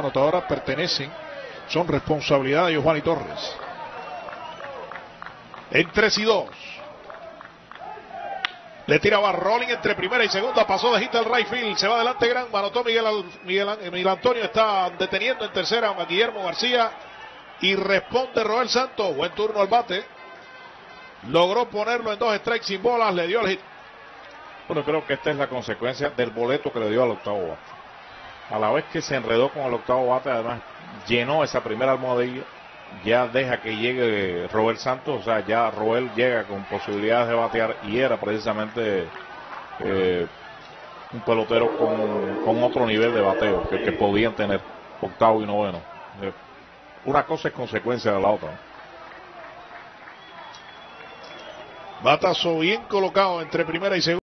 anotadora son responsabilidad de Giovanni Torres. En 3-2. Le tiraba Rolling entre primera y segunda, pasó de hit al right field, se va adelante Gran, anotó Miguel Antonio, está deteniendo en tercera a Guillermo García y responde Roel Santos. Buen turno al bate, logró ponerlo en 2 strikes sin bolas, le dio el hit. Bueno, creo que esta es la consecuencia del boleto que le dio al octavo bate. A la vez que se enredó con el octavo bate, además llenó esa primera almohadilla, ya deja que llegue Roel Santos, o sea, ya Roel llega con posibilidades de batear y era precisamente un pelotero con otro nivel de bateo que podían tener octavo y noveno. Una cosa es consecuencia de la otra. Batazo bien colocado entre primera y segunda.